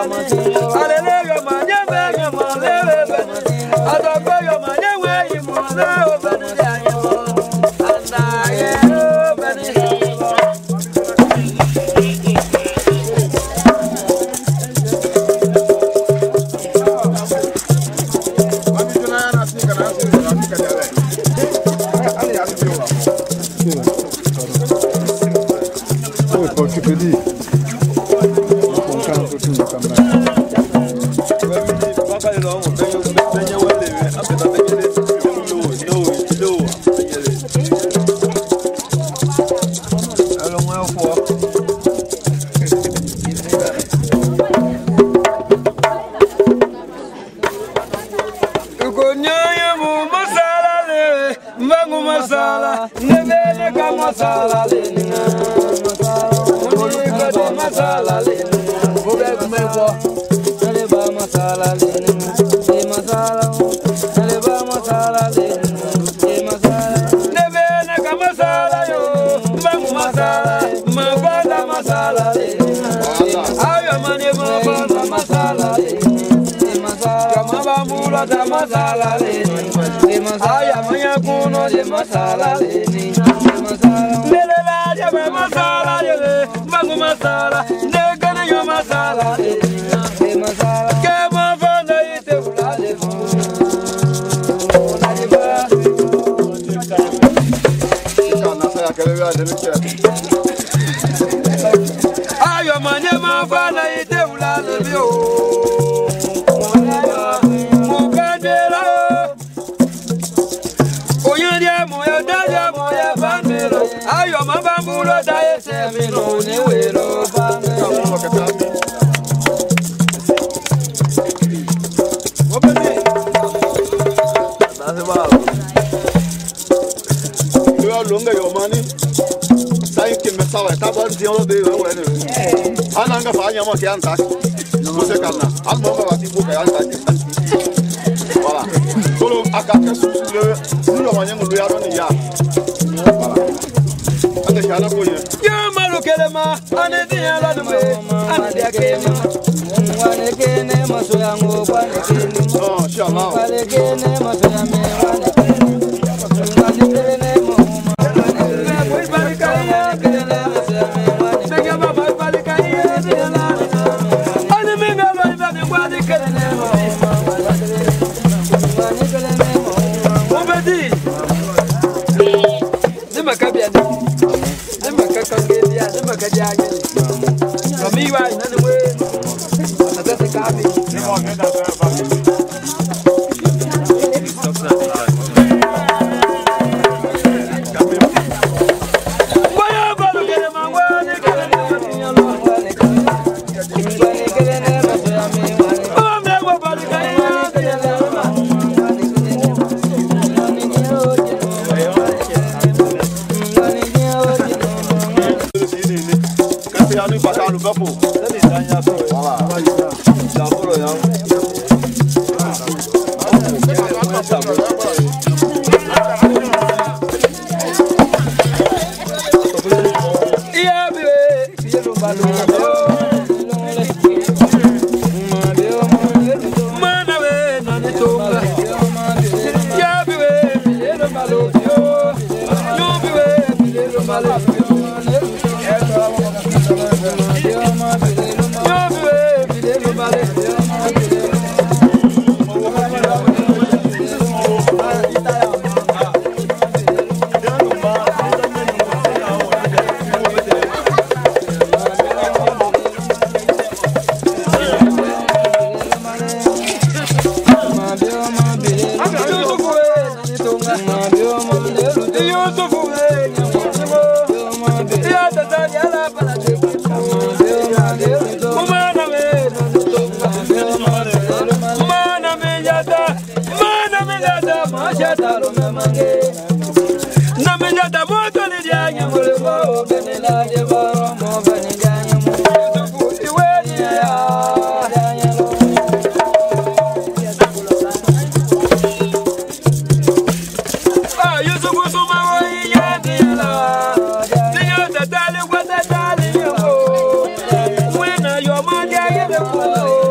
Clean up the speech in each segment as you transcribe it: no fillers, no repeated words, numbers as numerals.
When you're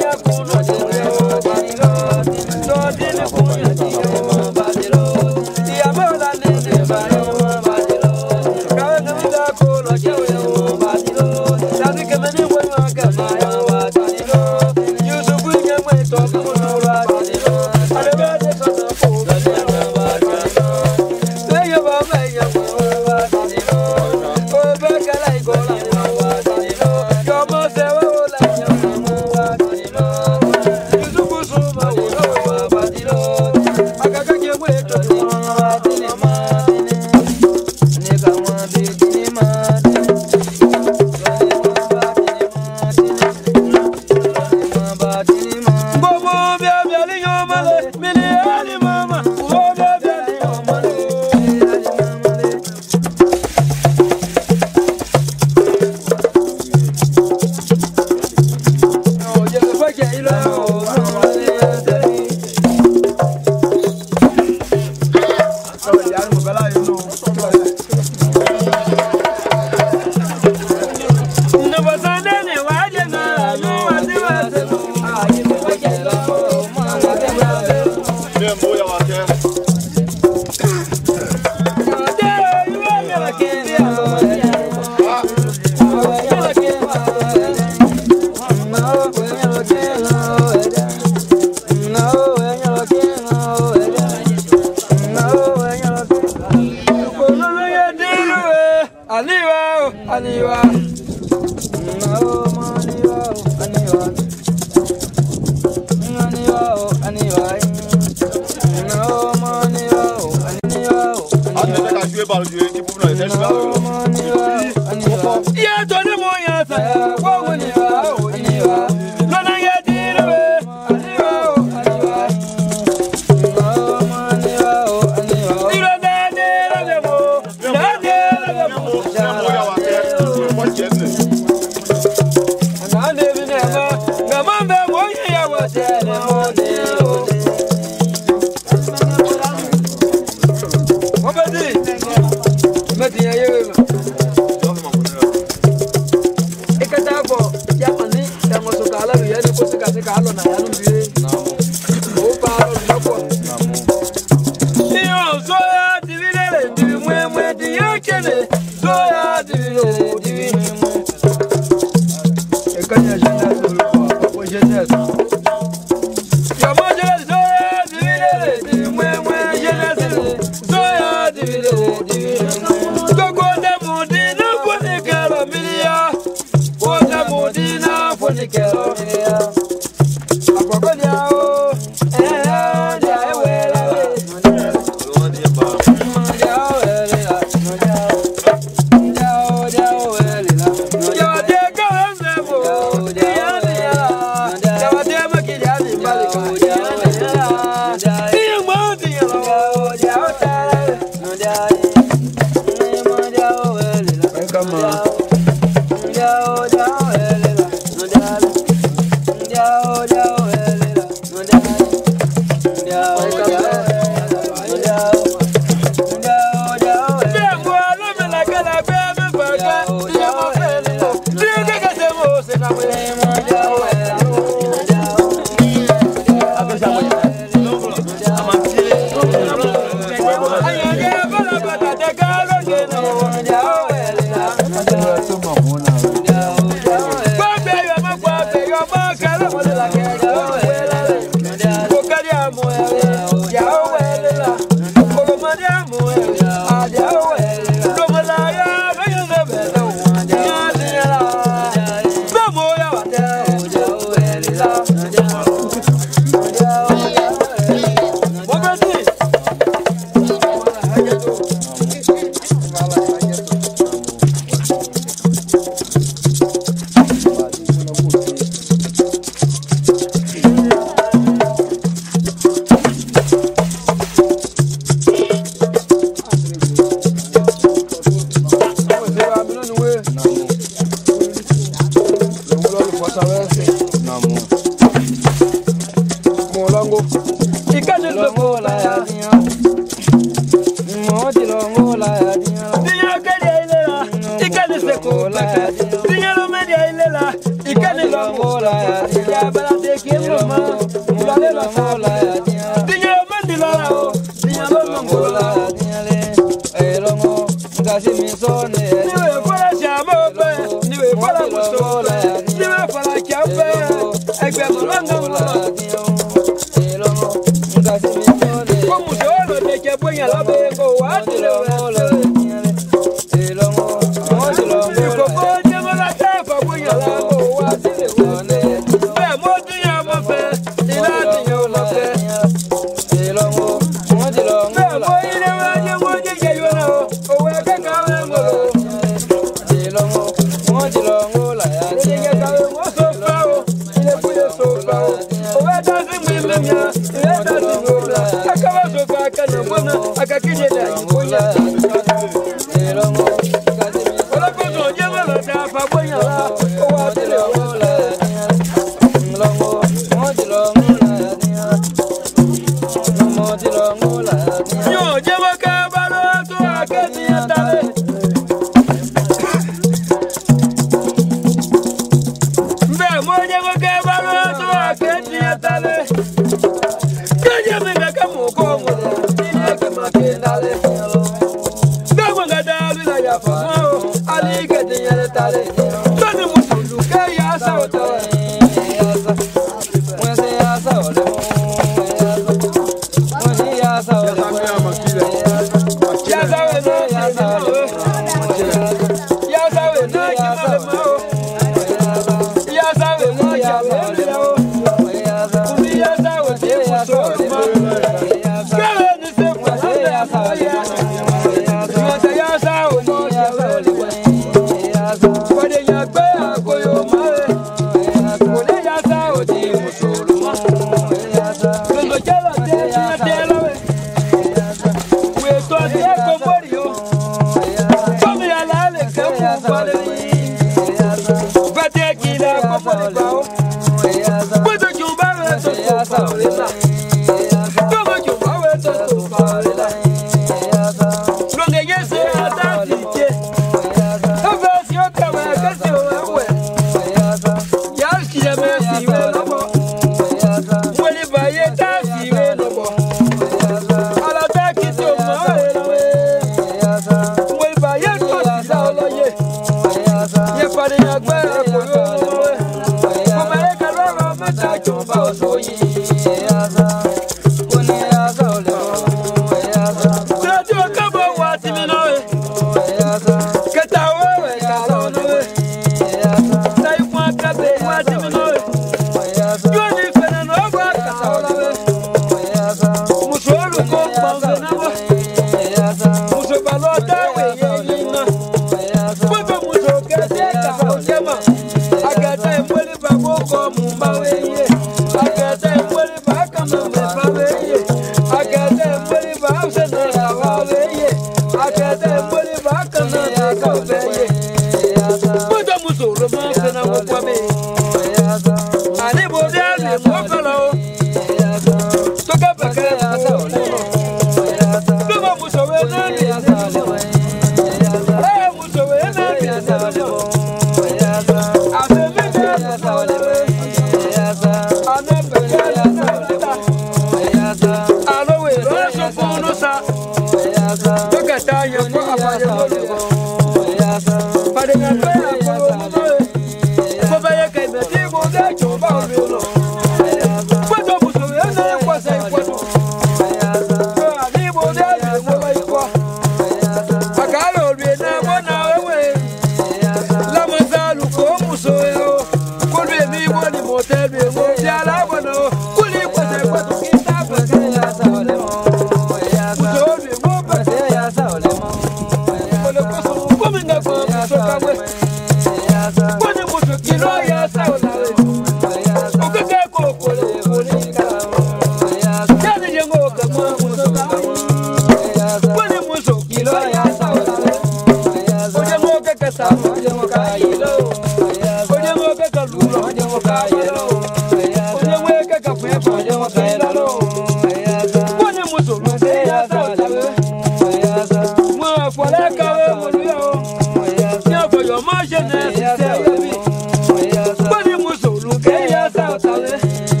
Jeunesse,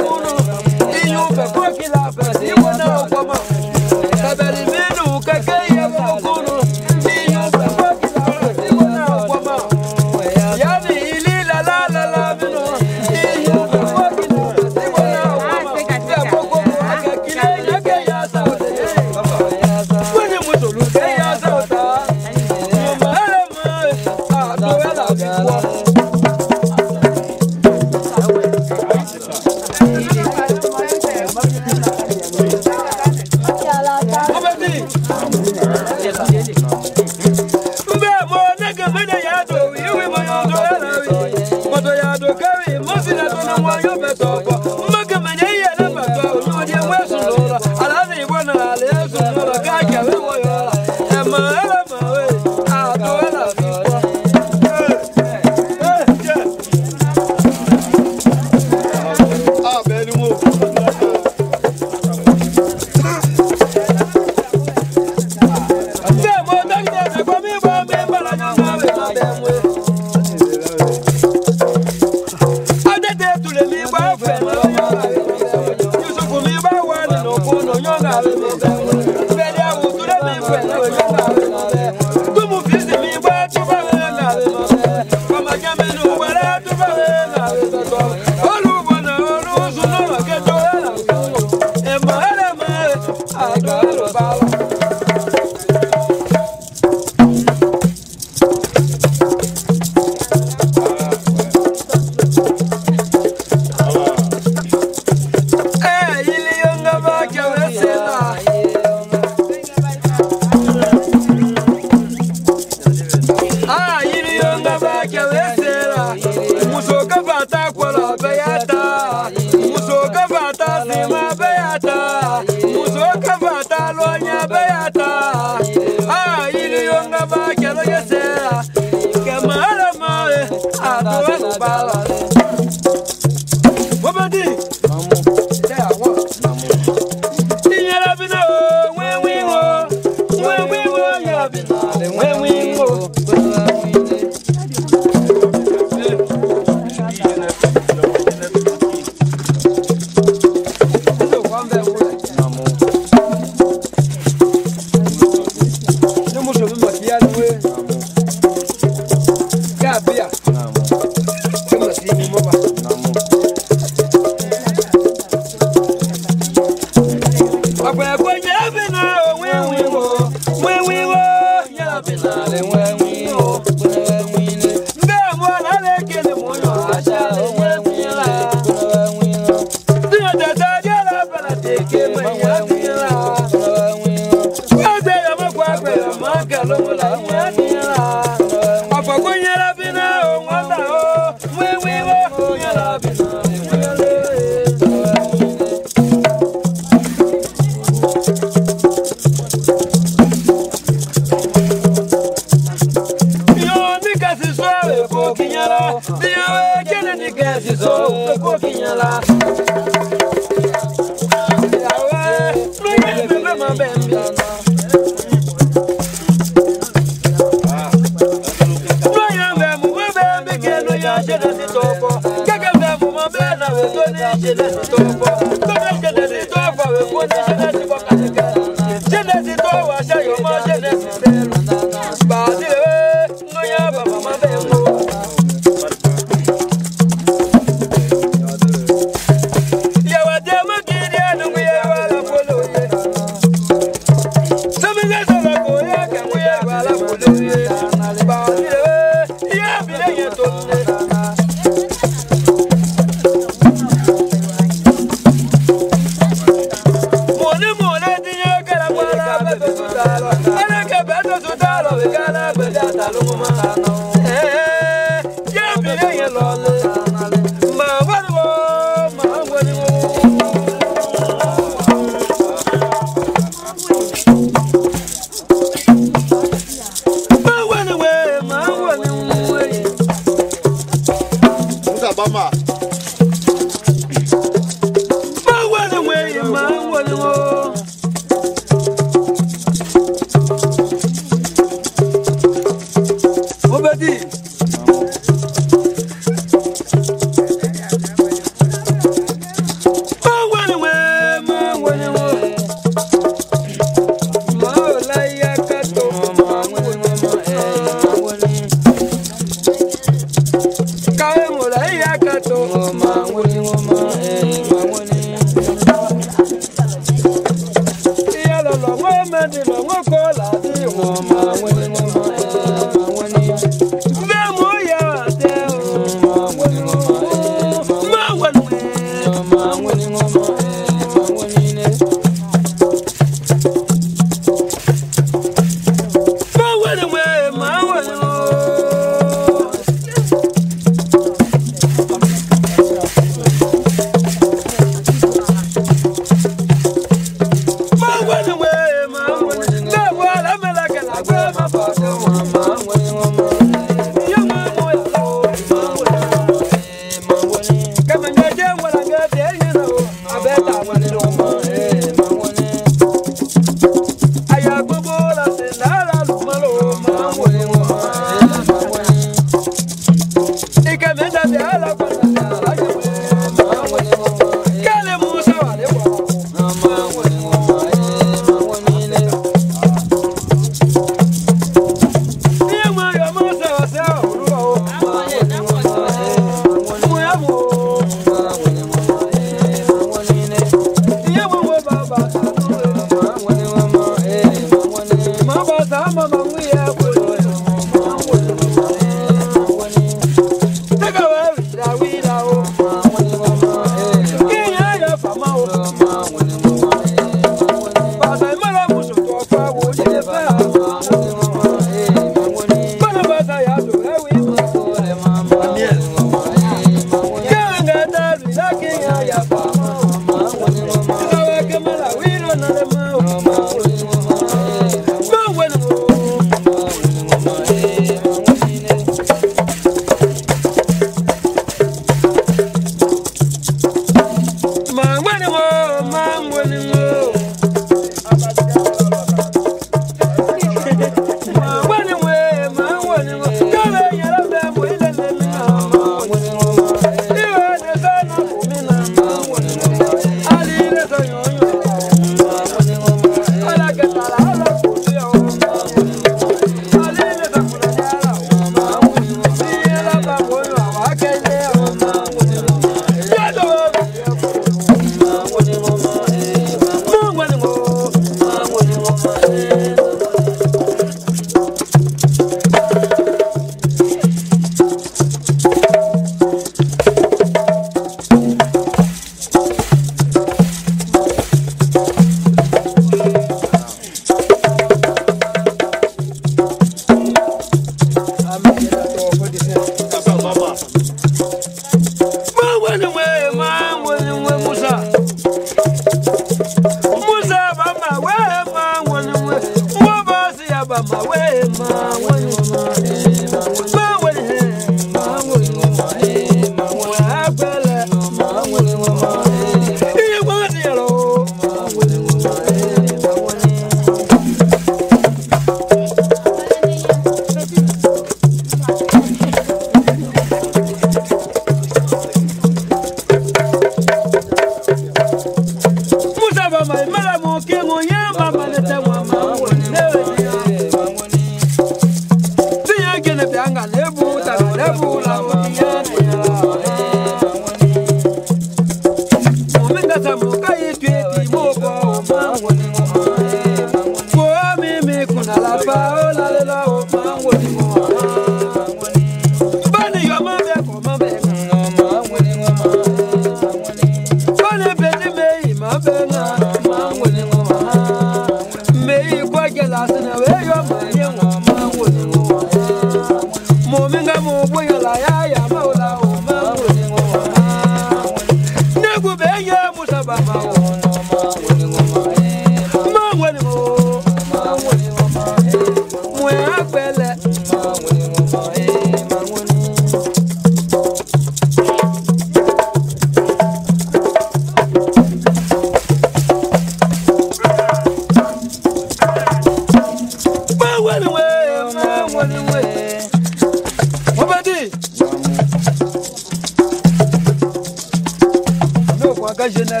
ka jeunesse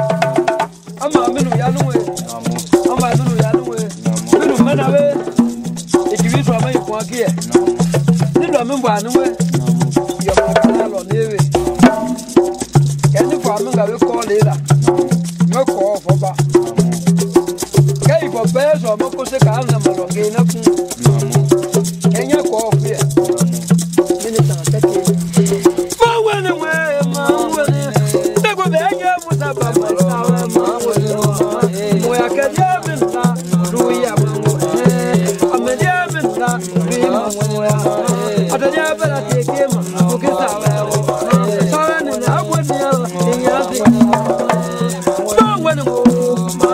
ama minu ya nuwe ama minu ya nuwe minu mena we ejiwi so ama ikun aki e ni do mi gba nuwe yo ma kana lo lewe keni fa mi ga we ko le la me ko fo ba kai bo be so mo ko se ka na mo lo ge na kun kenya ko fi e mini ta ta ke ma wene we ma wene te go be nya musa ba ma ta ma wene mo ya ka ya min ta ru ya mo ame ya min ta ru ya mo ya ata ya ba la te ke ma ko ke sa wa wo sa ne na bo ni ya ni ya ti ma wene mo ma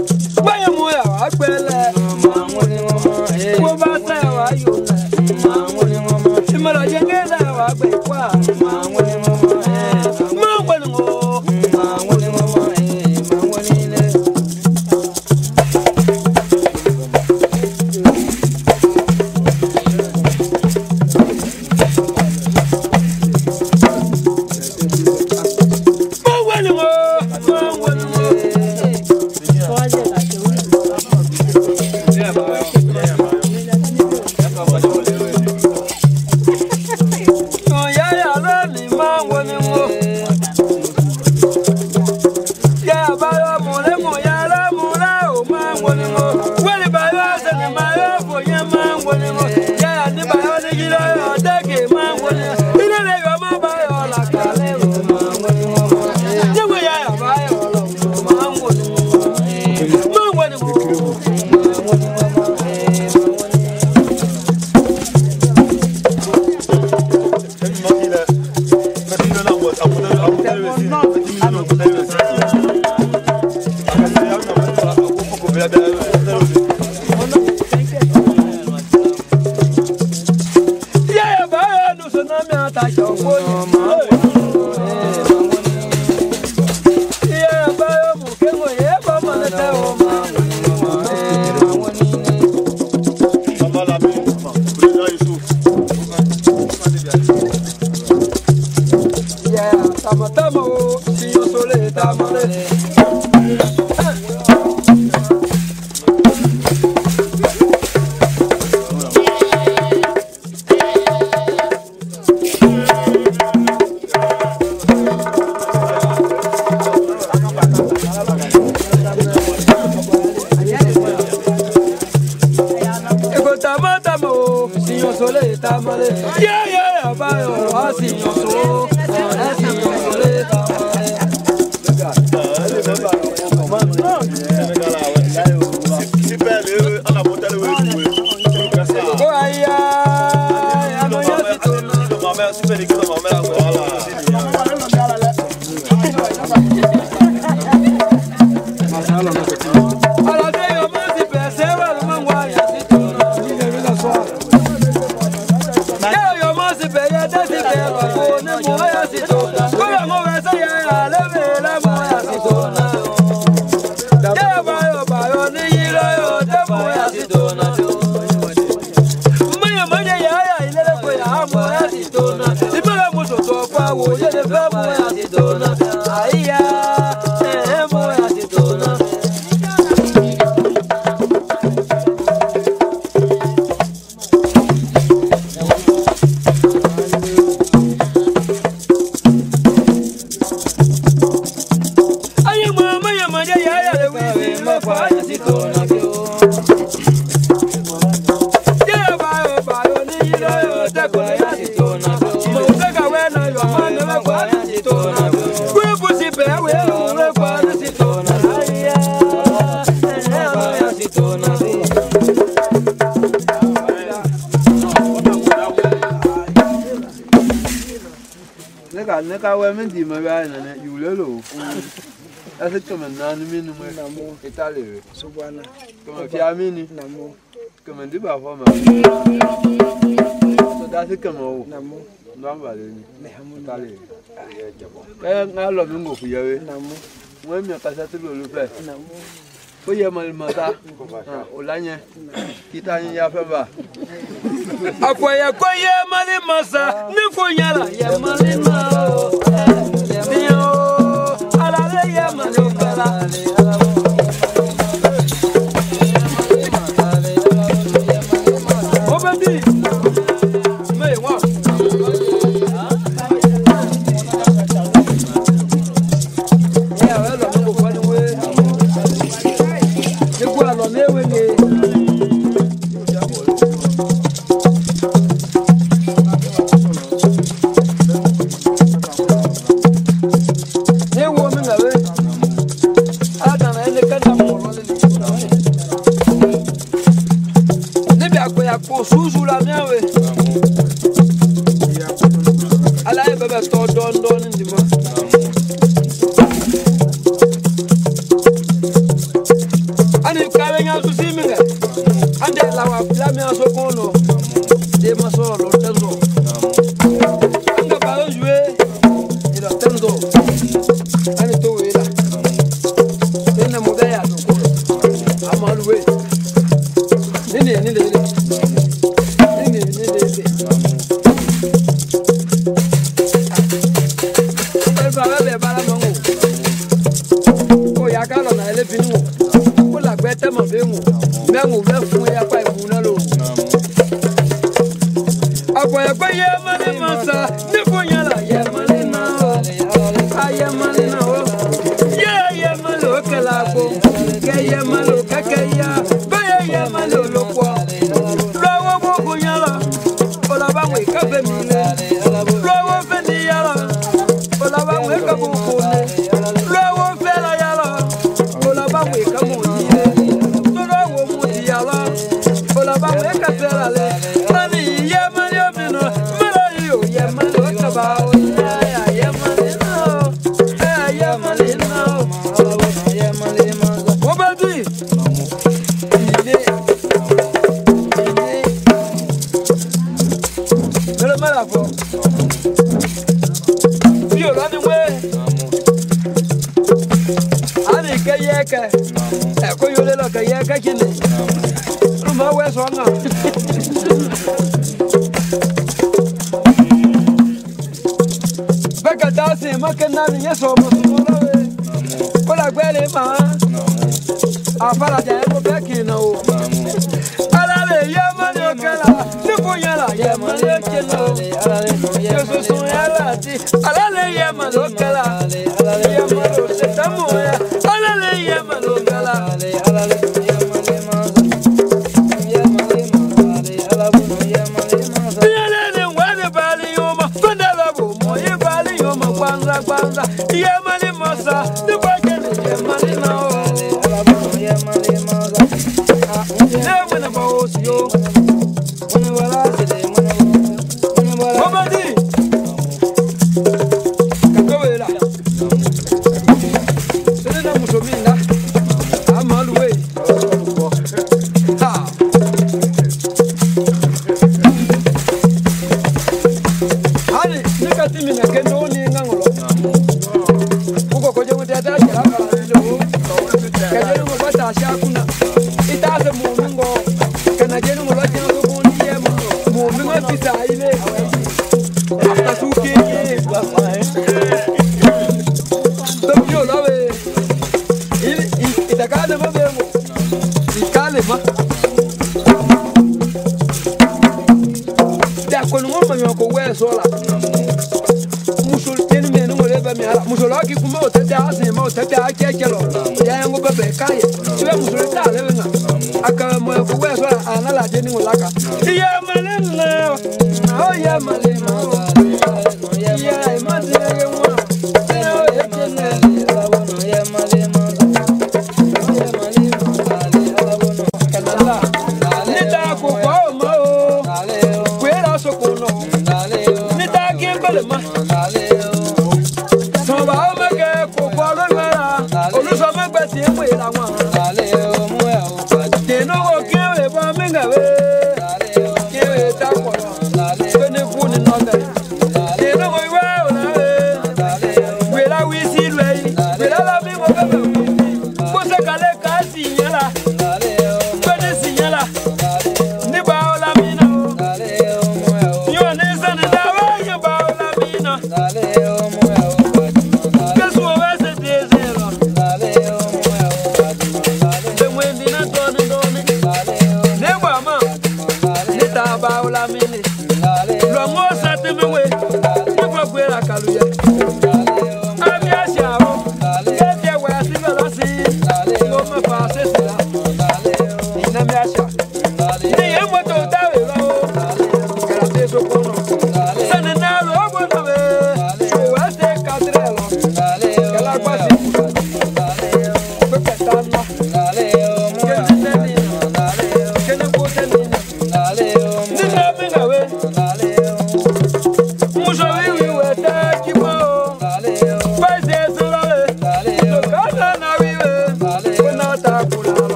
Wo ba se wa yo sole tamale. Yeah, yeah, bayo, asi yoso, asi yosole. Neka wemen di ma ba na yulelo. Ase comme na ni minu mo na mo etale. Subana. Comme fia mini na mo. Comme ndi ba fo ma. So da se comme o. Na mo. Ndo ba le ni. Me hamu etale. Nga lo mi ngo fu yewe. Na mo. Mo mi ka sa tu lo fe. Na mo. Fo ye mal mata. O lanye. Kita yin ya fe ba. Akwaya kwaye mali masa ni funyala ya mali ma yo ala le ya mali kala obedi me wa ya welo mo ko ni we ni kwa lo mewe ni Susu la miawe ala e bebe to don ndimo ani kawe nya su siminga ande la mi aso kono de maso lo tenzo anga ba jouer ila tenzo ani to wela ene modaya to amaluwe nini Temo bemu mengu befu ya pa ibuna lo akwa kwa ye mane masa ne funyala ye mane na aye mane na o ye malo kala ko ke ye malo kakeya ba ye malo lokwa lawo mo funyala ola ba we ka be mi le lawo fe ni yala ola ba we ka bu ko lawo fe la yala ola ba we ka mo Beka dasi makena ni yeso mo ma. Afara ja ko be kina o. Ala le ye ma le kala. Ni ko yala ye ma le kina o. Yesu so yala ti. Ala le ye ma lo kala. Ye ma lo se tamo ya. Ala le ye ma lo kala. Ala le ye ma le ma. Ye ma le ma. Ala bu no ye ma le ma. Ye le wa de bali yo ma. Fanda la bu mo ye bali yo ma kwanza kwanza. Ye ma le ma sa. Ni ba ke ye ma le na o.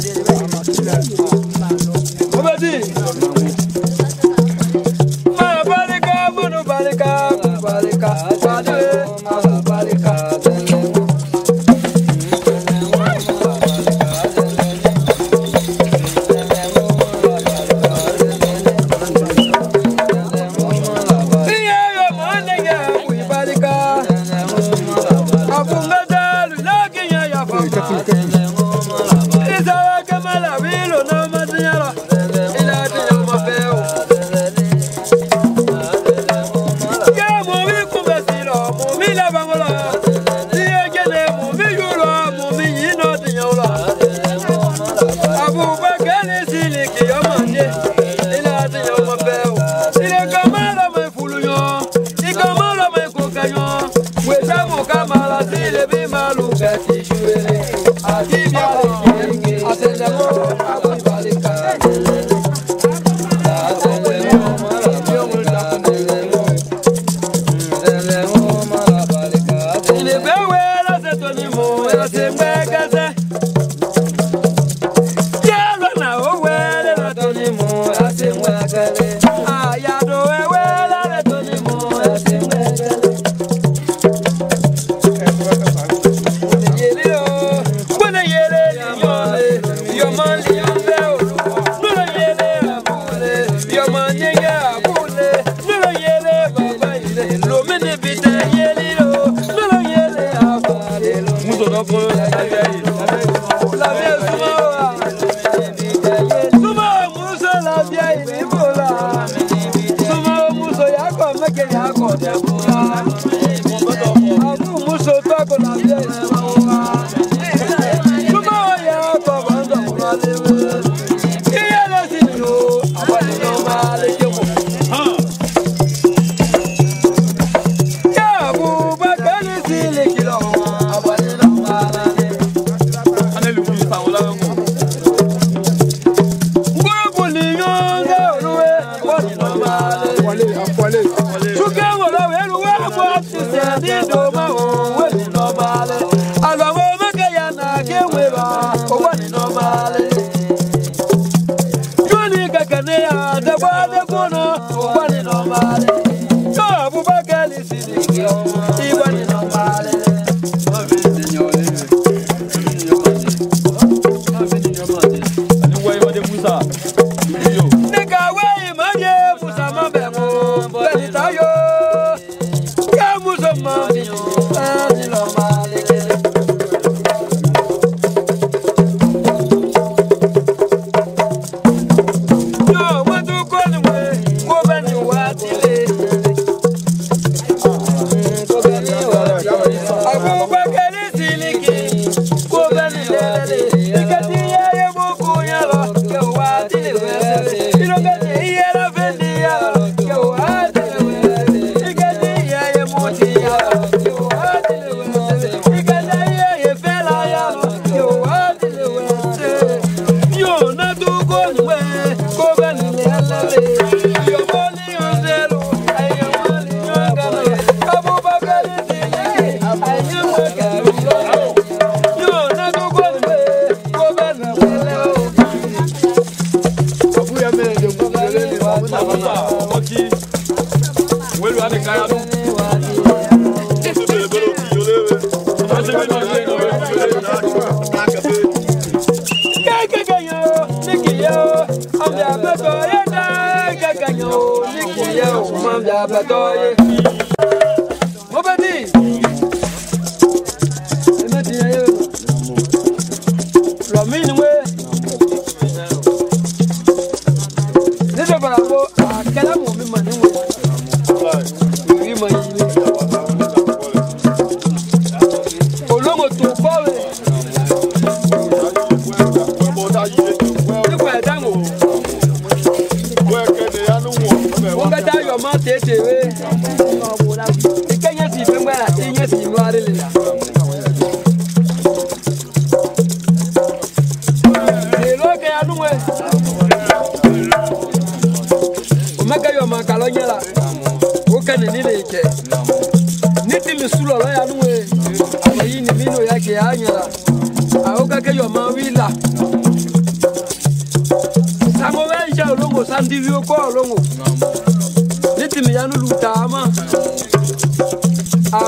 Baba malabarika, wade malabarika.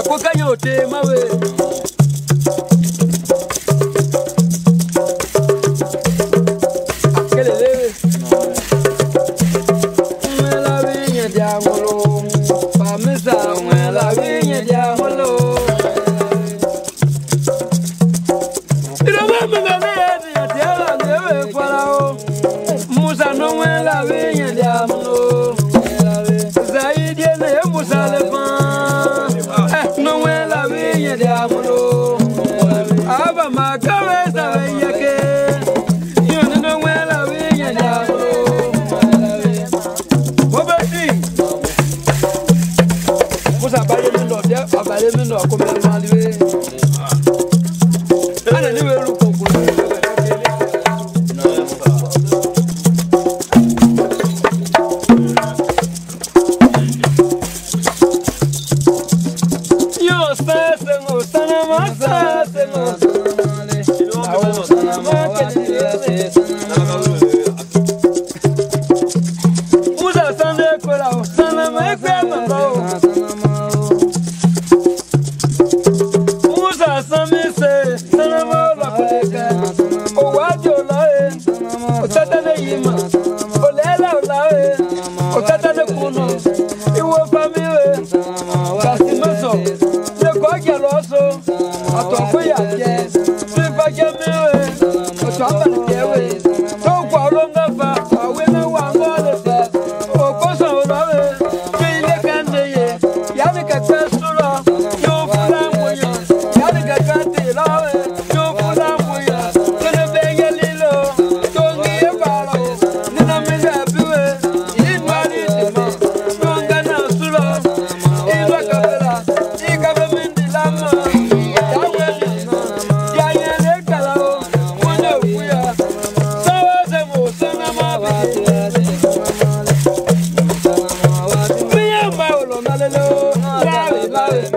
Kokanyote mawe. Akelele. Mwela winye diamolo. Pamisa mwela winye diamolo. Ilo mama ngane ya tiala ngewe farao. Musa no mwela winye diamolo. Zaidi ne musa lepan. No mwela winye diamolo. Aba makawe sa yake. Yo no mwela winye diamolo. Obeti. Musa bale mindo dia, abale mindo akomele maliwe. Ana niwe lukuku. Yo sengo sana masa sengo. Musa sande kola sana me kwema bao. Musa samise sana mola koleka. O wajo lae. O tata ne yima. O lela lae. O tata ne kuno. Iwo famile. Kasi maso. Ne kwa geloso. Ato ya je. Sifa gemewe. O chamba ngewe. To kwa longa fa. Awe na wangole fa. O kosa olawe. Kile kandeye. Yani kakasura. Yo fula moya. Yani kakate lawe. Yo fula moya. Kene benge lilo. Tongi e balo. Nina minga biwe. Inwali dima. Yonga na sura. Iwa kabela. Ikabe mindi lama. Yawe lima. Yanyele kalao. Mwana ukuya. Sawa zemo sana mabiti. Miya maulo nalelo. Lawe lawe.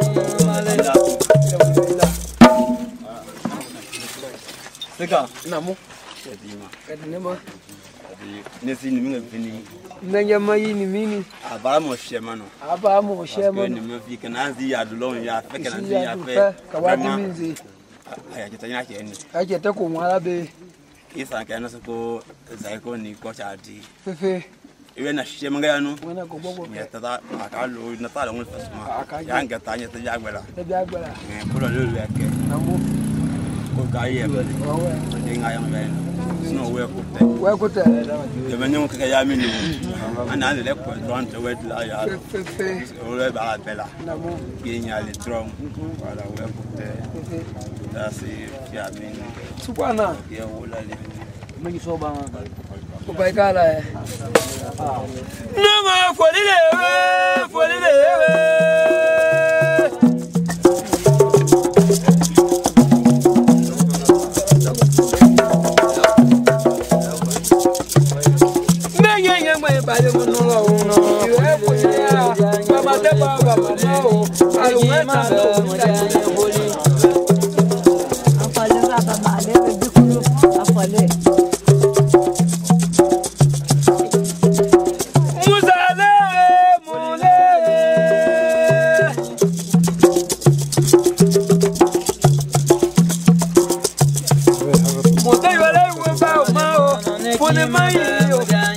Sika, Namu. sedima. Kadinema. Nesi ni minga vini. Nanya mayi ni mini. Abara mo shema no. Aba mo shema. Ni me fi kana zi ya dulon ya fe kana zi Si ya ya fe. dufa. Kawadi minzi. Aya kita nya ke ni. Ake ta ko mwala be. Isa ka na ko zai ko ni ko cha di. Fefe. Iwe na shema ga no. Wena ko bobo. Ya ta akalo na ta ngul fasma. Ya nga ta nya ta ya gbela. Te bi agbara. Ko lo ya ke. Namu. Ko ga ye ba. Wawe. Ni nga yang ba. Sino we ko te. Wa ko ta. Ke menyo ka ya mi ni. Ana le ko don te we la ya. Fefe. O le ba bela. Namu. Genya le drum. Wala we ko te. Fefe. Dasi ya min Tukwana. ya wala le Magi so ba. Ko bai kala e. Nama folile we, folile we. Menye mwe ba le mo no no. Iwe ko ya. Mama te ba ba no. Aluwe ta no. Musale mule. Mote yole we ba o ma o. Fone mai o.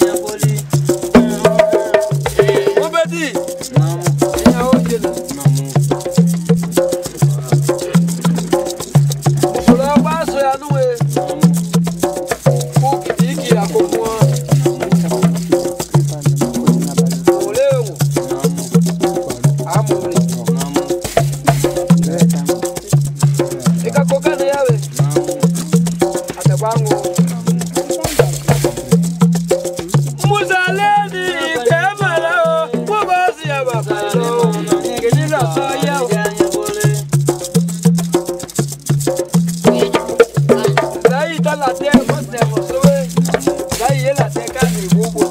Obedi. Ya o jele. Solo ba so ya nu we. Ko kidiki ya ko mo. Oleo. Amuri. Ika koka na yawe. Atabango. Muzaleni kemala o. Mubasi ya bapalo. Kenila so ya o. Dai ta la te mo se mo sowe. Dai ye la te ka ni bubu.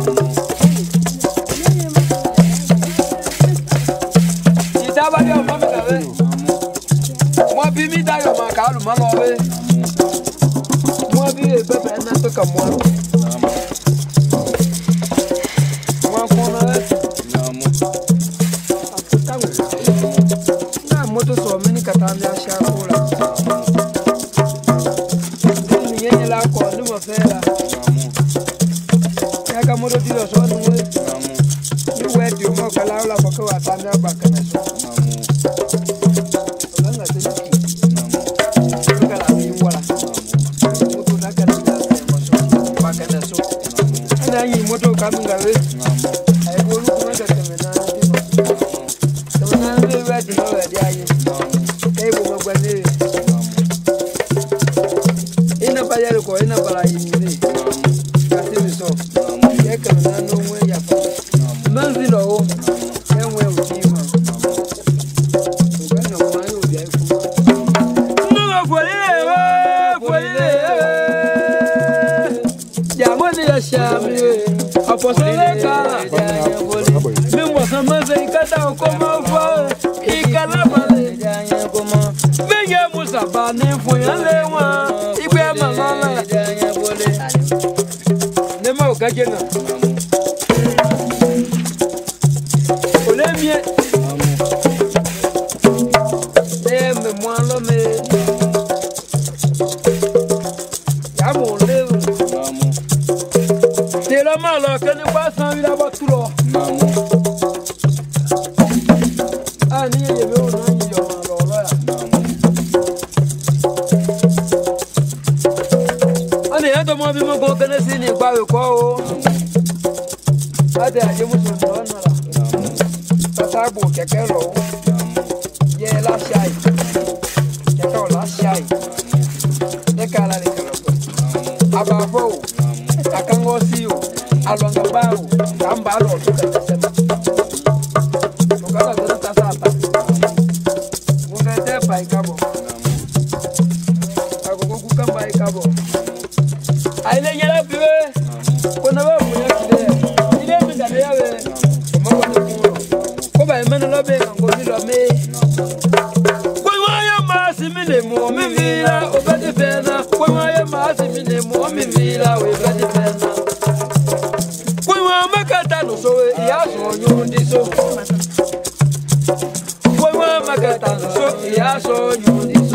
Idaba de o mami na we. Mo bi mi da yo ma ka lu ma lo we. Mo bi e bebe na to ka mo. Mo ko na we. Na wala baka wa ta na baka na so langa te ki kala ni wala moto na kana na so baka na so ana yi moto kamunga we ai bolu kuma ka kamena na be wa di no wa di ayi ai bo magwane ina ba yaro ko ina bara yi ni kasi mi so ye kamena no we ya fa manzi lo o enwe o ti ma o ga no ma yo di ai kuma no ga kwele ya mo ni ya shami aposole kala mi mo san ma se ikata ko ma fa ikala bale venye musa ba ni fun yan le won igbe ma lala ne ma o gaje na ole mie me mo lo me ya mo le te lo ma lo ke ni pa san wi la ba tu lo ani ye me o na yi yo ma lo lo ya ani ya to mo bi mo ko kene si ni pa we ko o ade aje mo so no na la ta bo keke lo ye la shai keke o la shai de kala le kala aba fo akango si o alonga ba o amba lo to ka sema to kala do ta sa pa mo ga te pa ikabo agogo ku kan ba ikabo ai le yara biwe ko na ba mu ya kide ile mi da ya we ko mo ko ni ko ba men lo be ngo ni lo me ko wa ya ma si mi le mo mi vira o ba de pena ko wa ya ma si mi le mo mi vira o ba de pena ko wa ma ka ta no so ya so nyu ndi so ko wa ma ka ta no so ya so nyu ndi so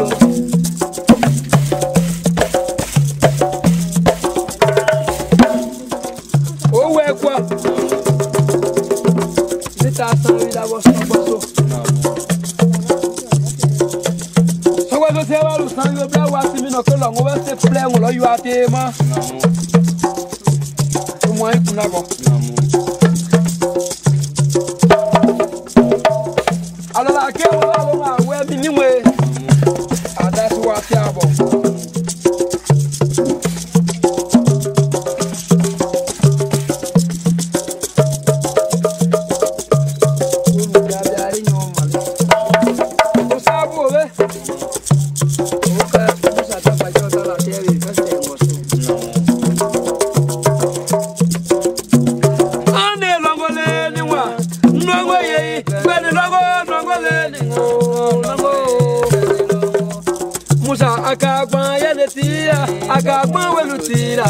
o we kwa ta san wi da bo so so se wa lu san yo bla wa si mi no ko lo ngo we se ple ngo lo yu ate ma o mo ai kuna bo ala la ke o la ma we mi ni we ada si wa ti abo Akagban welu tira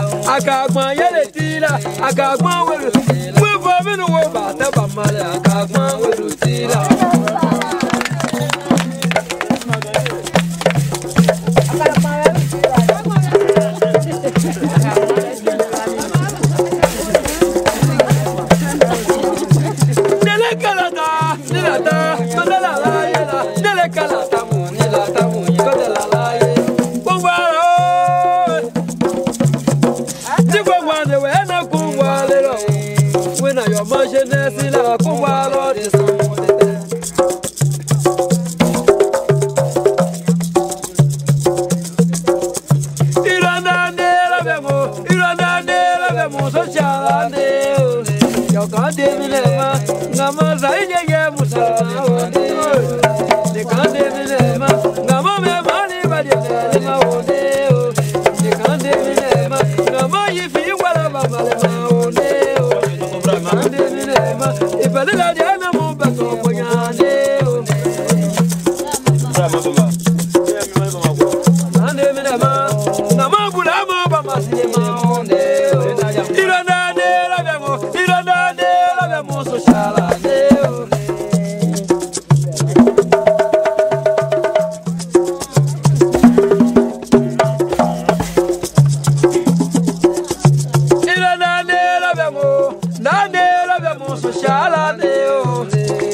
akagban welu we fo mi no wo ba ta ba male akagban welu tira nele kalata nele kalata mu ko de la la ye your motion is in a kuwalo is Iranda de la vemo social yo can't deliver Nama Zaya Musa they can't deliver Nama money but they can't deliver Nama if you were if I did not know about Shala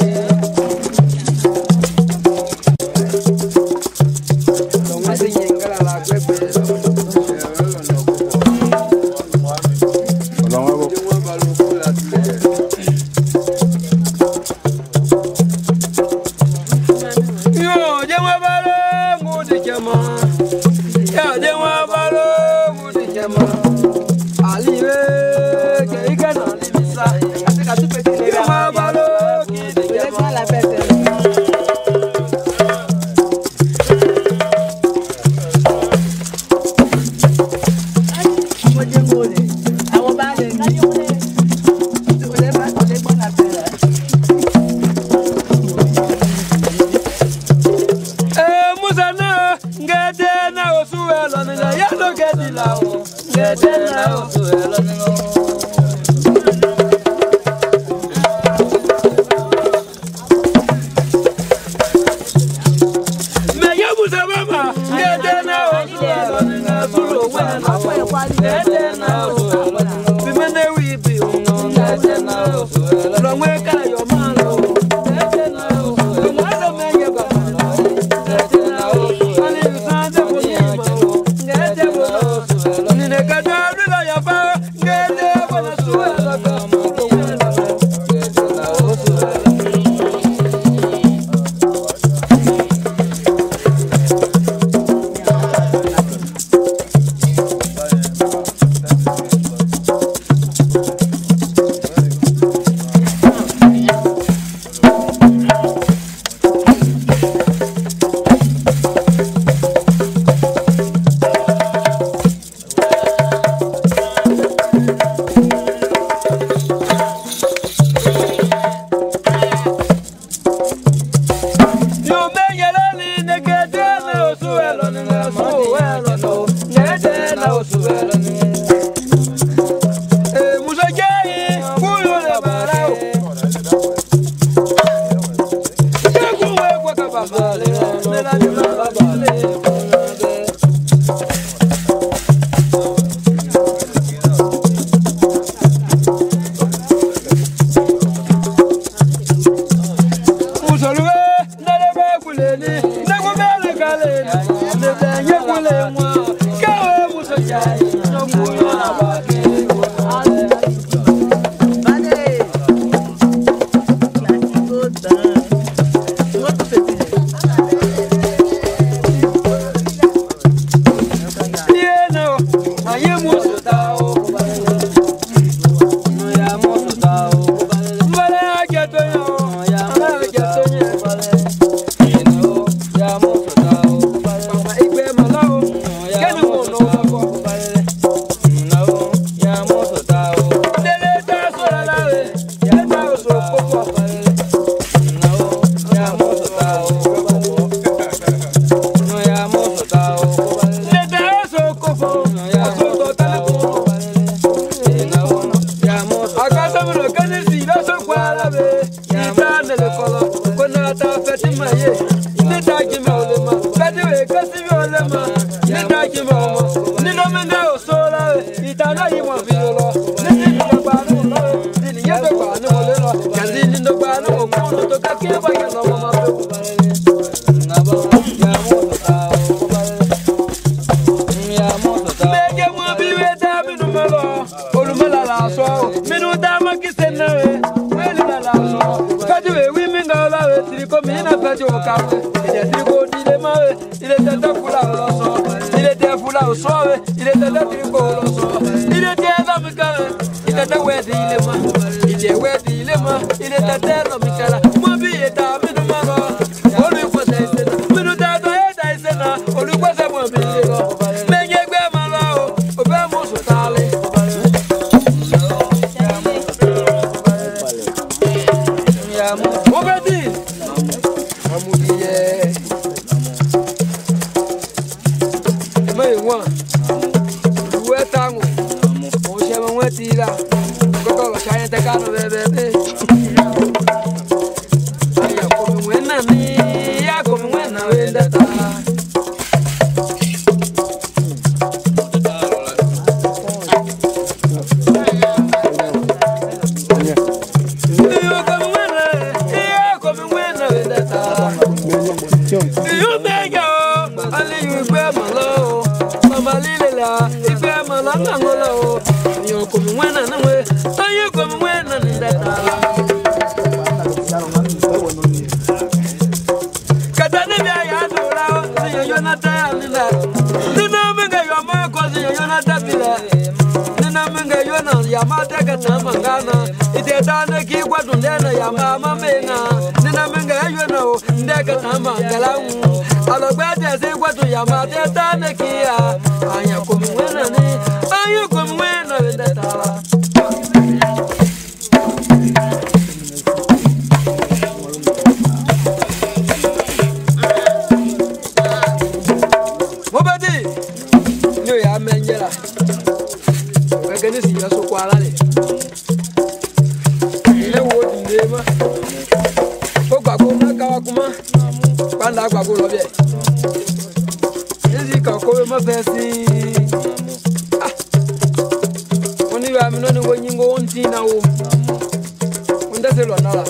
tina o unda se lo nala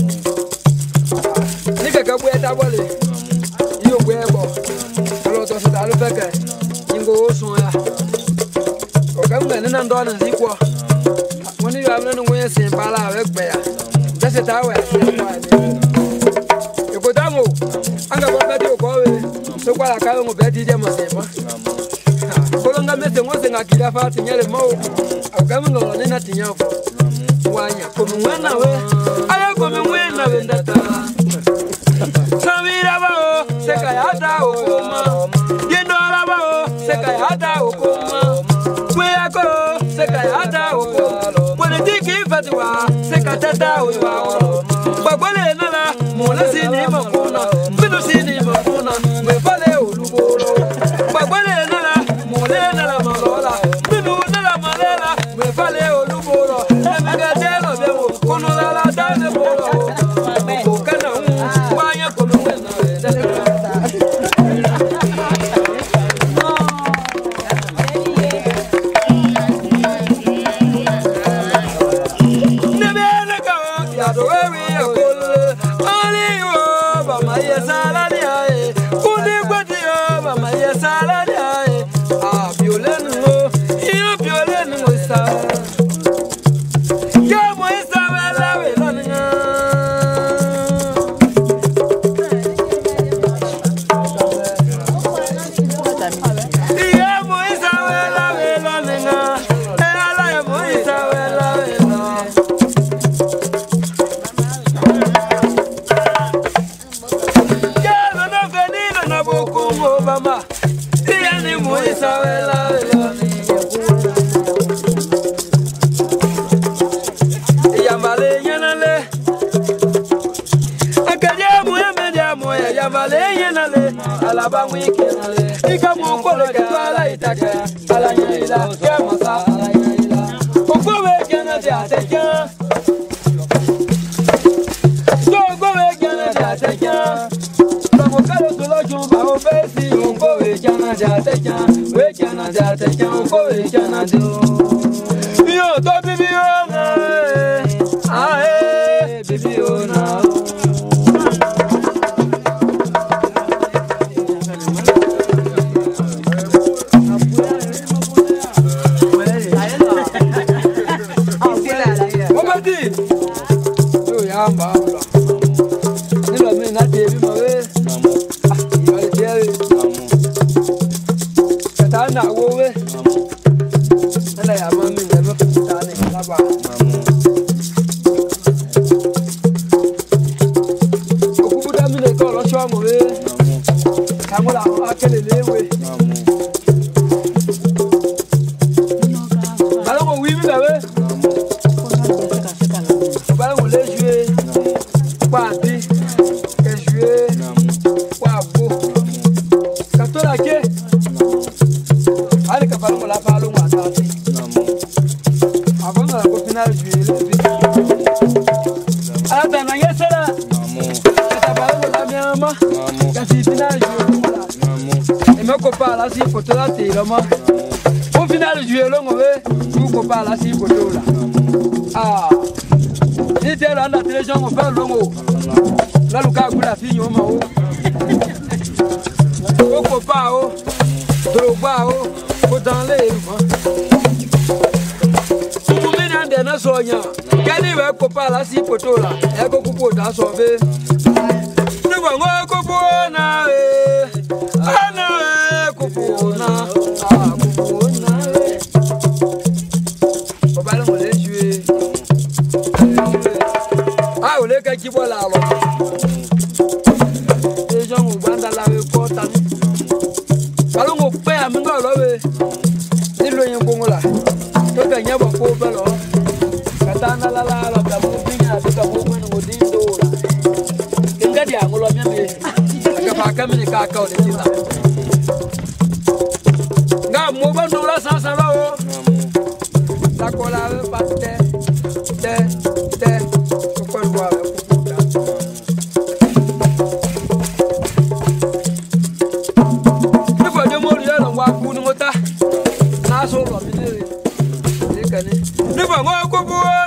ni kaka bu eta bole yo bu ebo lo to se dalu feke ingo so ya o kam ga nina ndo na zikwo woni yo amna no wen sin bala we gbe ya da se ta we e ko damo anga bo be di o ko we so kwa la ka ngo be di je mo se mo kolonga mete ngo se ngakira fa tinyele mo akam ngo nina tinyafo wanya komwana we aya komwana we ndata samira bao seka yata okoma yendora bao seka yata okoma kweyako seka yata okoma politiki fatwa seka tata oiwa bagwele nala mola sini makuna bidu sini makuna we fale olugoro bagwele nala mola nala malola bidu nala malela we fale olugoro emegadelo bewo kono la dane bolo okana wanya kono wena nebele ka ya do we akol ali yo ba maye sala ni ai kuni kwati yo ba maye sala ni ai ah violeno yo violeno sa alaba wikenale ikamu kolo ke ala itake ala yila ke masa ala yila ogwe gena de ateja so ogwe gena de ateja tomo kalo tolo jumba o besi ogwe gena de ateja we gena de ateja ogwe gena de yo to bibi ona bibi ona au final du long vous pas la si photo là ah si t'es là la télévision on fait longo là le cas la fille au mao au pas au droba au dans les vous venez de na sonya kani we ko pas la si photo là e ko kupo da so be ne wa ngo ko bona ana ko bona qui voit là les gens au banda la porte allons au père mon gars là ni lo yin bongo la to ka nya ba ko ba lo katana la ka mo binya ka mo mo no dindo la kinga dia ngolo mya me ka ba ka mi ka o de tita nga mo ba no la sa la o la ko la ba te ko wa so lo mi ni kani ni ba ngo ko bo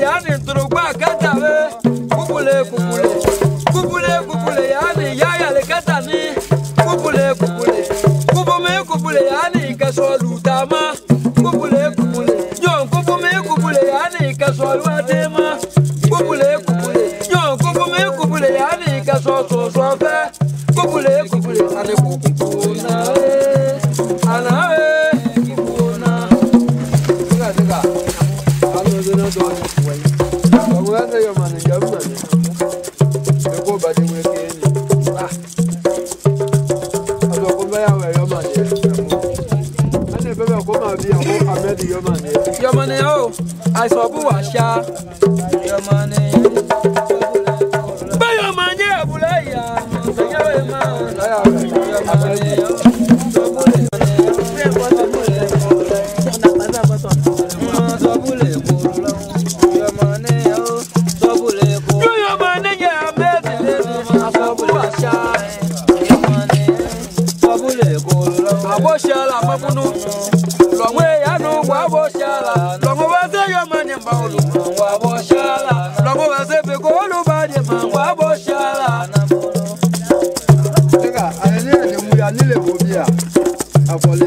yani turugba kata we. Kubule kubule. Kubule kubule yani yaya le kata ni. Kubule kubule. Kubume kubule yani kaso lutama. Kubule kubule. Yo kubume kubule yani kaso luatema. Kubule kubule. Yo kubume kubule yani kaso so so fe. Kubule kubule ane kubuna we. Ana we. Kubuna. Tiga. Alo dona dona. Wangweza yo mane jamani. Eko badi mwekeni. Alo kumba ya we yo mane. Ane bebe kuma bi ako Ahmed yo mane. Yo mane yo. I saw bu washa. Yo mane. Ba yo mane abulaya. Sanyawe ma. Yo mane yo. Aboshala mabunu longwe yanu waboshala longo waze yomanye mbawulu waboshala longo waze begolu badi man waboshala tega alele de muya nile bobia afole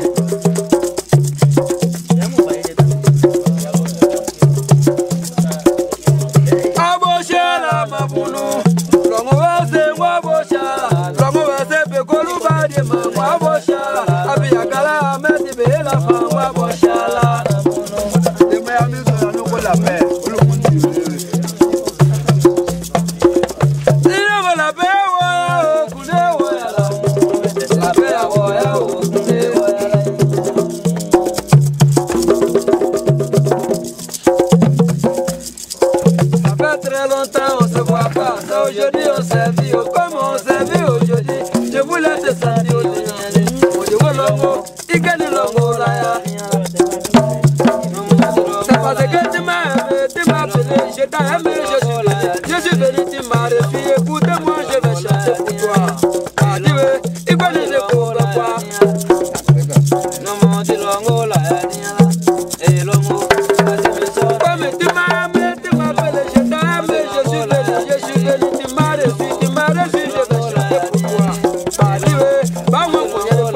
aboshala mabunu longo waze waboshala longo waze begolu badi man waboshala abiyakala meti bela fa waboshala de me amigo no ko la pe olukunti ire mo la pe wo kune wo la pe wo ya wo kune wo ça fait très longtemps on se voit pas ça aujourd'hui on s'est vu comme on s'est vu aujourd'hui je voulais te sentir Ikeni longo la ya. C'est parce que tu m'as appelé, je t'ai aimé, je suis venu, tu m'as refusé, écoute-moi, je vais chanter pour toi. Ah, tu veux, Ikeni le pour toi. Non, mon Dieu, longo la ya, et longo. Comme tu m'as appelé, je t'ai aimé, je suis venu, tu m'as refusé, je vais chanter pour toi. Ah, tu veux, bah, moi,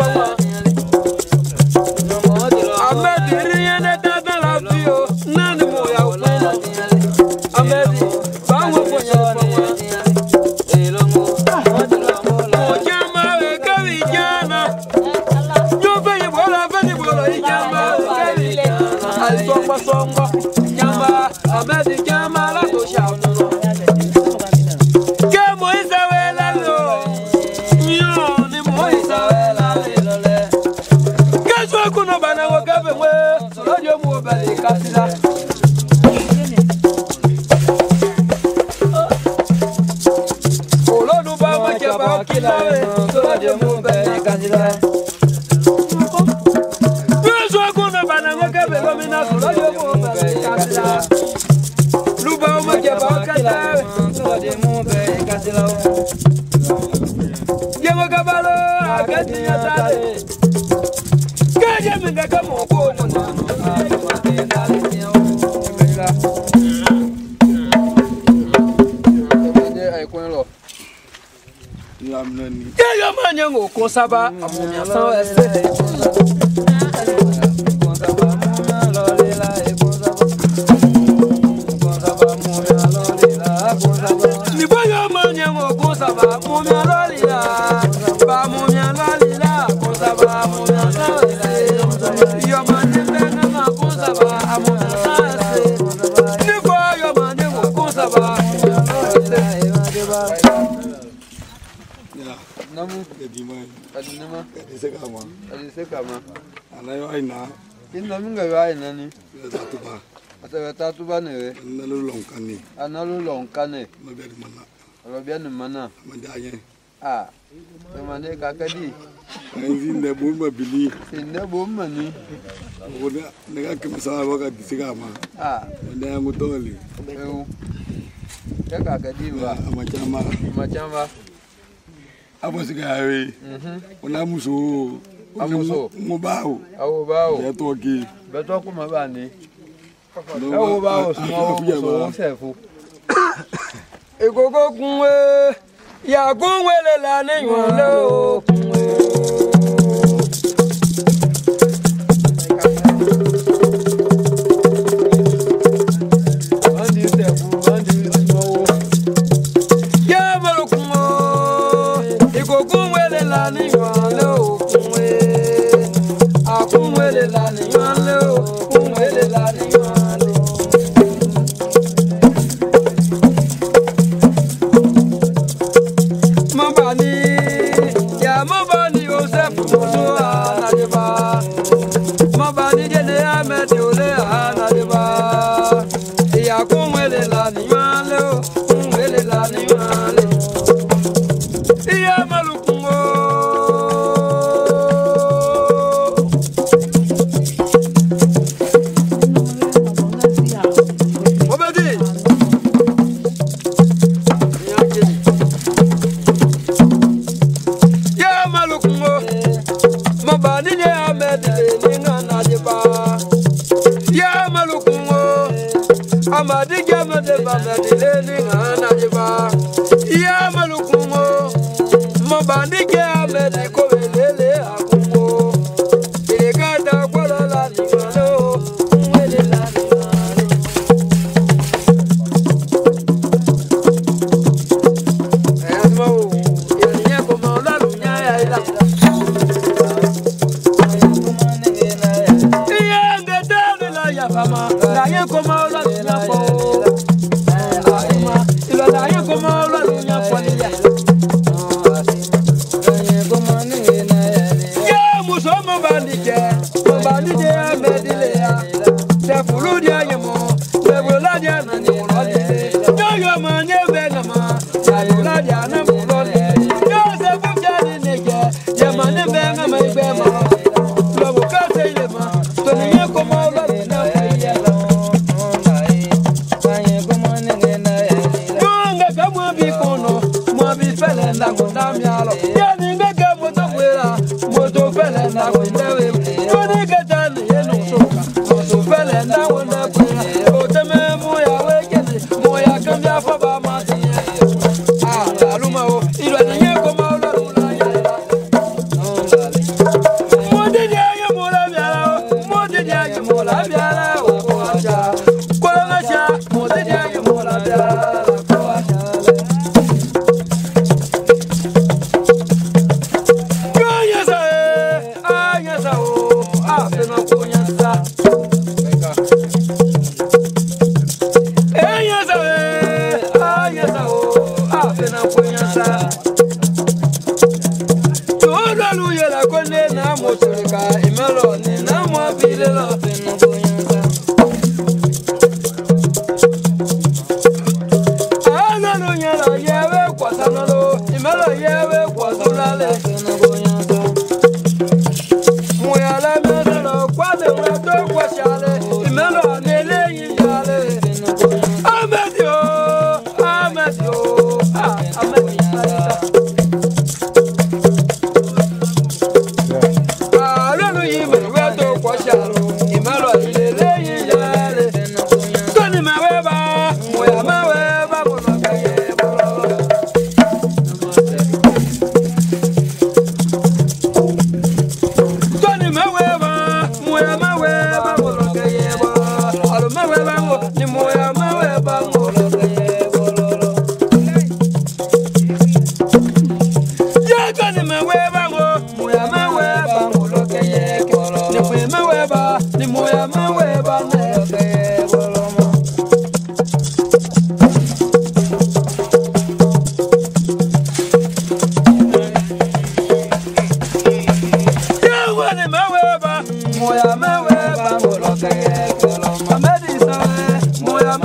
songo nyamba Ahmed nyamba la to shaunu ke Moisa wela lo yo ni Moisa wela lo le ke so kuno bana wo gabe we so jo mu bali kasila olodu ba ma ke ba kila we so jo mu bali kasila Luba uma que bacana, de mundo é castelão. Yemo cabalo, a gatinha sabe. Caja me dá como cono, eu manhã com sabá, a minha ação é Namu adinama adisekama anayo aina inna munga waina ni tatuba atatuba ne analu lonkane mabiani mana mandaye temane kakadi nzinde bomba bili sinde bomba ni oda nega kimsa waka disekama nda ngutoli ya kakadi ba amachama Abo sigawe. Ona muso. Amuso. Mubao. Awo bao. Betoki. Betoko mabani. wo ba o so se fu Egogo kunwe ya kunwe le la ni yon le o kunwe andi se fu andi mo ya malu kunwe egogo kunwe le la ni yon le o kunwe a kunwe le la ni yon le o kunwe le la ni yon le Mabani Joseph Musa Nadeba Mabani Jene Ahmed Ole Nadeba Ya kumwele la nimale o kumwele la nimale Ya malukungo Obedi Mabani je amedi ninga nadeba ya malukungo amadi je amedi ninga nadeba ya malukungo mabani je amedi ko welele akungo ilegada kwala la ningalo wele la ningalo ayamo yenya ko mala lunya ya ila la ye como la niña po ilo la ye como la niña po ya muso mo bandije amedile ya se fulu dia yemo se bula dia na ni lo ni yo yo ma nye venga ma ya bula dia na mulo ni yo se buja ni nege ya ma ne venga ma ibe ma lo buka se ile ma to ni ye como la niña na kuna mialo ya ninga ga moto kwera moto fele na kwendewe kone gatani yenu soka moto fele na wona kwera oteme mo ya wekene mo ya kambia fa ba ma tiye ah aluma o ilo ninye ko ma la rula ya mo de ya mo la biara mo de ya mo la biara o ko aja ko aja mo de ya mo la biara ko aja moya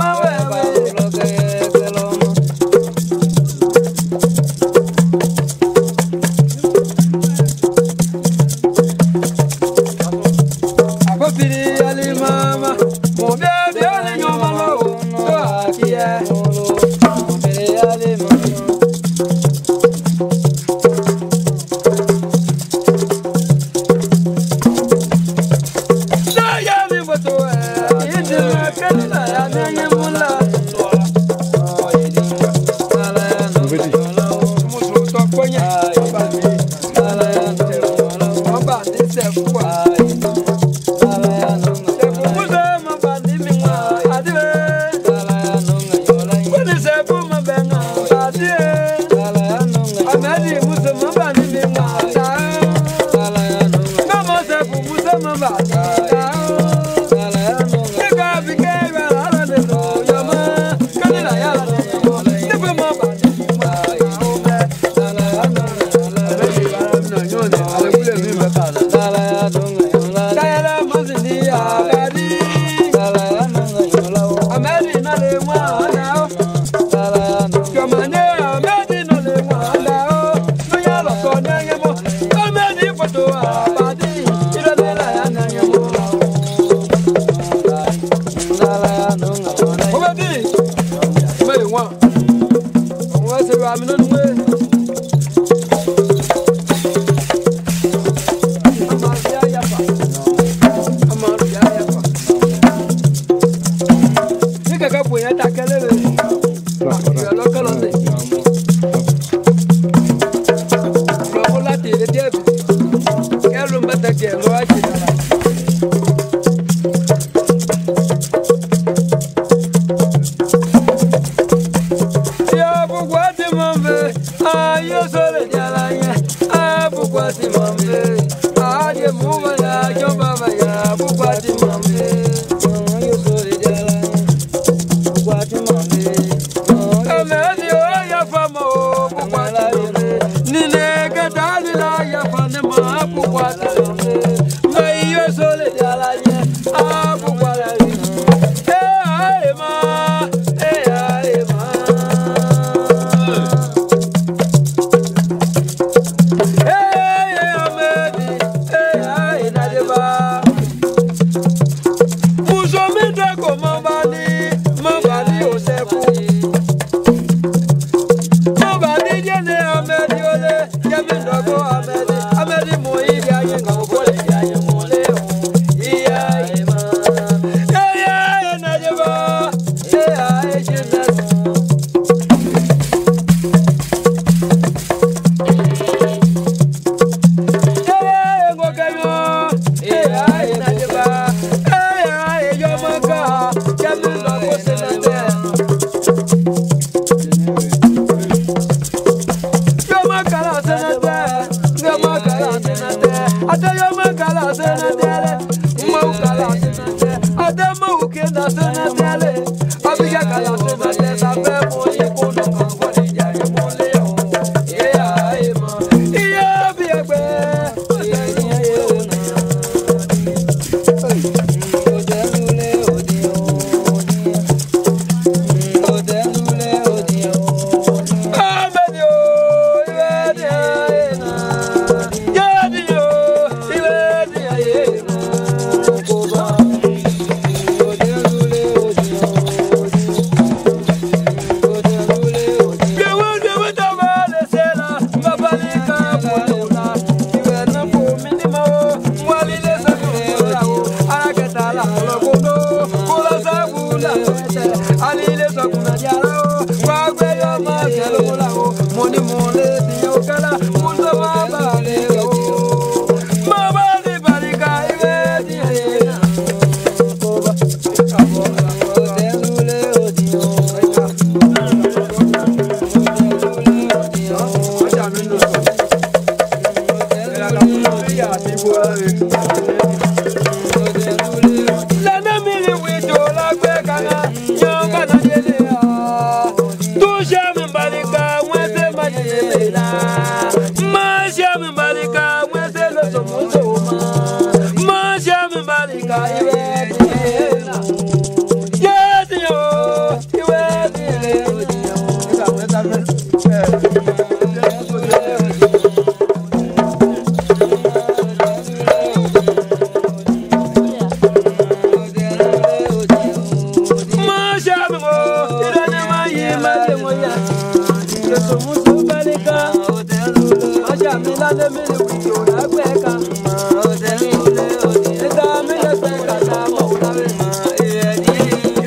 Thank you.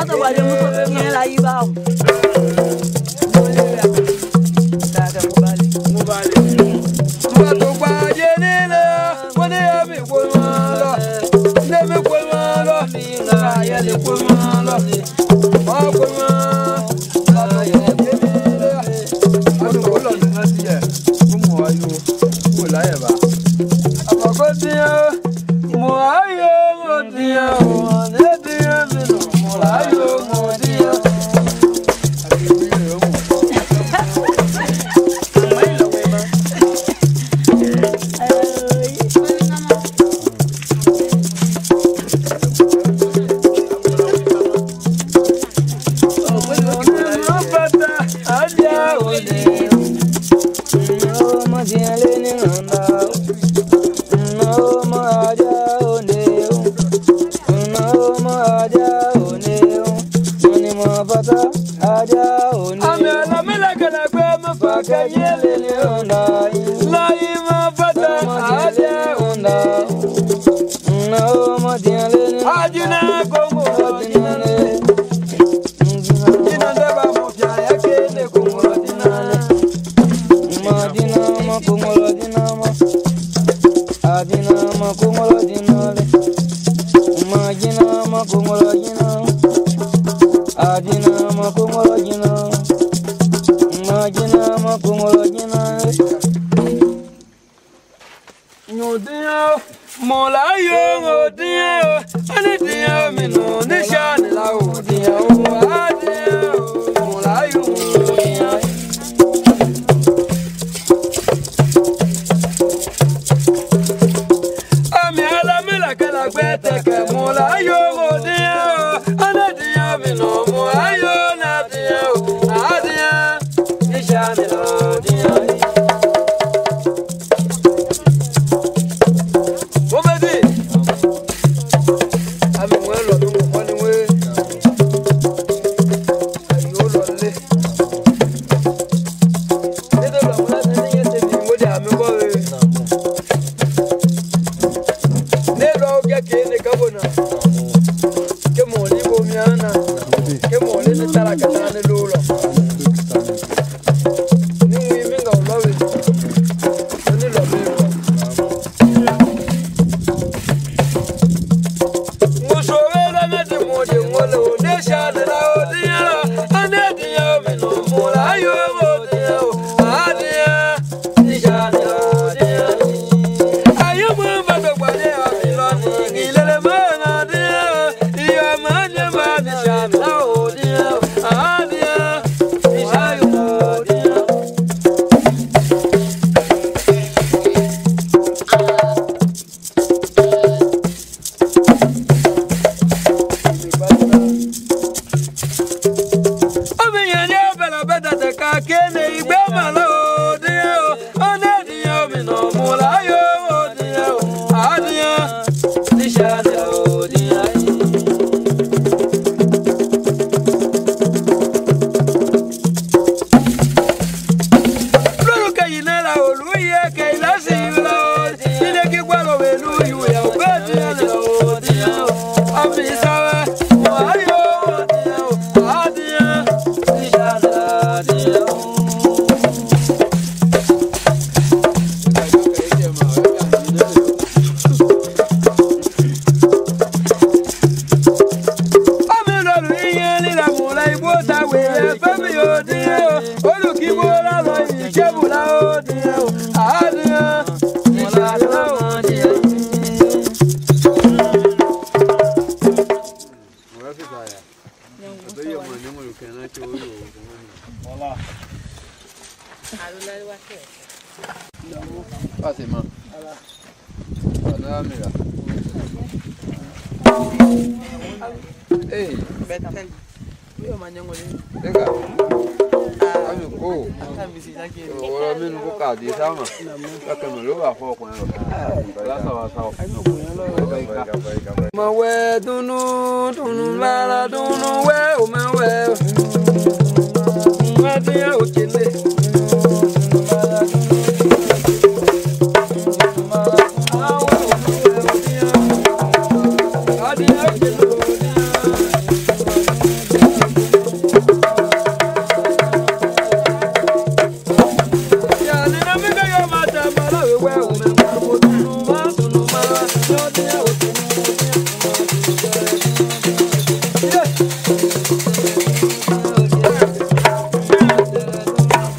tó wà lé mú tó fẹ́ yẹn láyé bá o.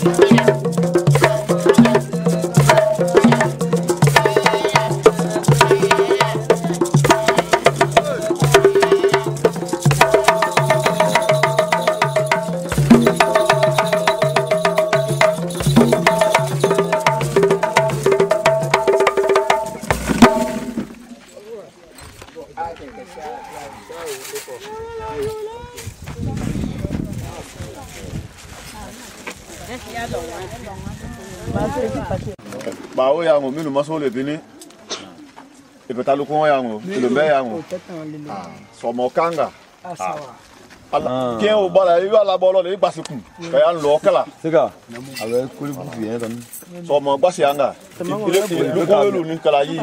Bah oui, on met le morceau de vini. Et peut-être le coin, le meilleur. Sur mon kanga. Qui est au bas là, il va la balle, il passe le coup. Il y a un local. C'est ça. Avec coup de bien. Sur mon bas, c'est un gars. Il est le coin de l'unique calaïe.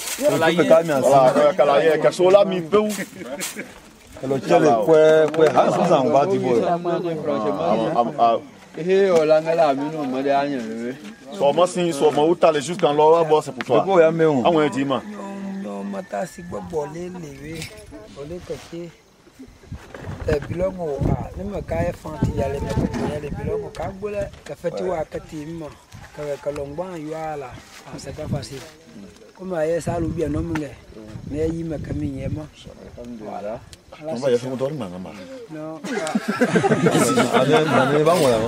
Calaïe, qui sont là, mi peu. Le ciel est quoi, Hassan va dire. Eh, on l'a mis là, mais non, moi, derrière. Soma si soma utale jusqu'en l'heure bosse pour toi. Ah ouais, dis-moi. Non, mata si bolé levé, bolé côté. Bilongo a, ne me caille fanti yale me bilongo kagola, ka feti wa katima, ka longban yuala, c'est pas facile. Comme aye ça lu bien nommé, mais y me camille ma. Voilà. On va y faire un tour maman. Non. Allez, vamos là.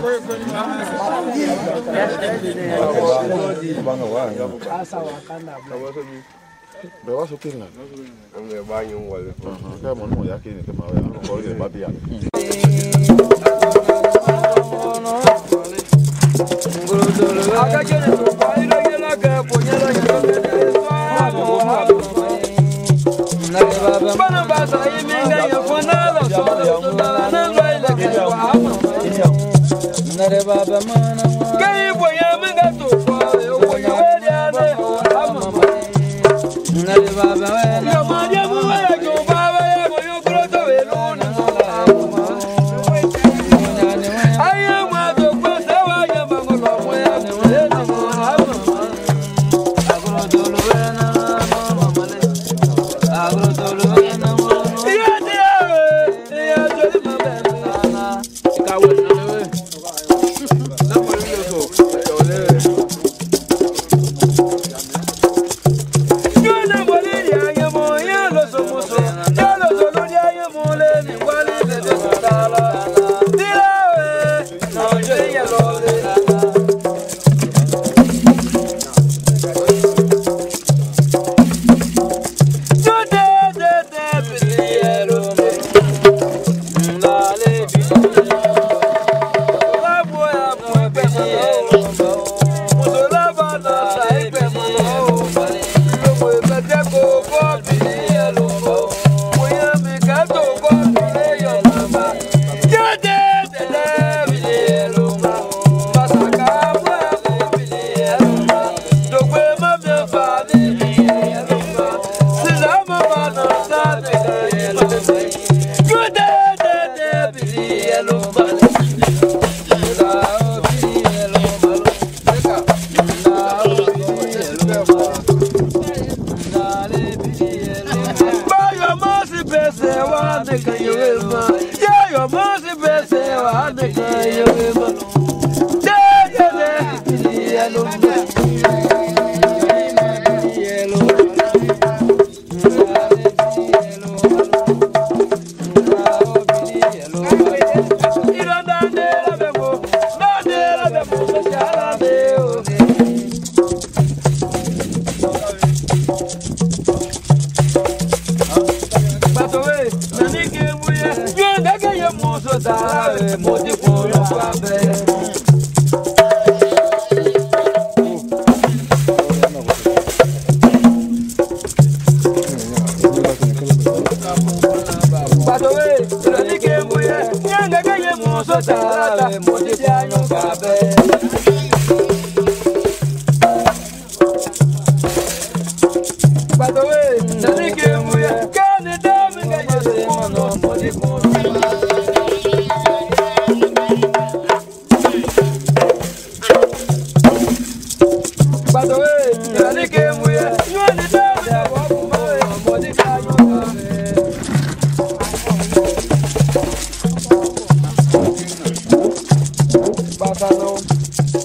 Asa wakanda. Bewa sokina. On va y aller. Ka mo no ya ke ni ke ma ya. Ko le ba bia. Akaje ni ko ilo yela ka ponyela bana basa iminga ya fonala so na laila ke wa nare baba mana kai boya minga to ko yo ya ne ama nare baba ya ma ya mu ya jo baba ya mo yo kro to we no na aye ma to ko sa wa ya ma mo mo ya ne na mo ama agro dolo na mama agro dolo na ya de ya jo ma ba ka wa na we na mo yo so yo le yo na mo le ya mo ya lo so mo so ya lo so lo ya mo le ni wale de de sala dira we no yo ya lo le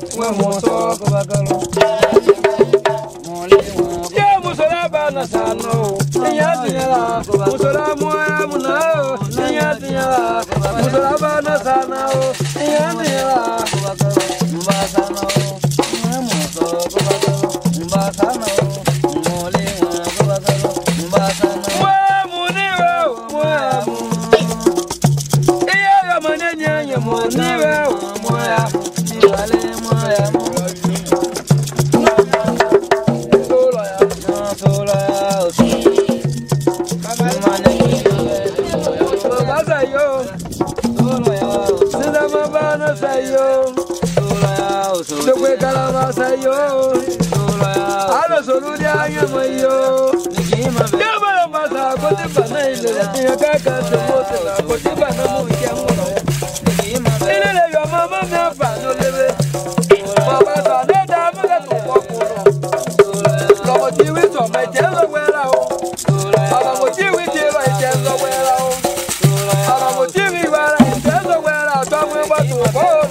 Moso Babagalo. Yeah, Musolaba Nasano, Yadina, Musola Moya Munao, Yadina, Musolaba Nasano, Yadina, Mbasano, Moso Babagalo, Mbasano, Mole Babagalo, Mbasano, Munio, Iya Mananya, Munio, Moya, Miwale, Moya. Sayo, so we calama sayo, ala soluria yamayo, yamala masa kote banaile, yakaka semote, kote banamu yamuno, ile yo mama napa no leve, mama sa ne damu ga to kokoro, lomo tiwi to me jelo wera o, ala mo tiwi tiro jelo wera o, ala mo tiwi wera jelo wera, to me ba to ko.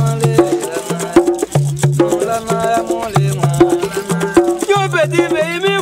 Baby,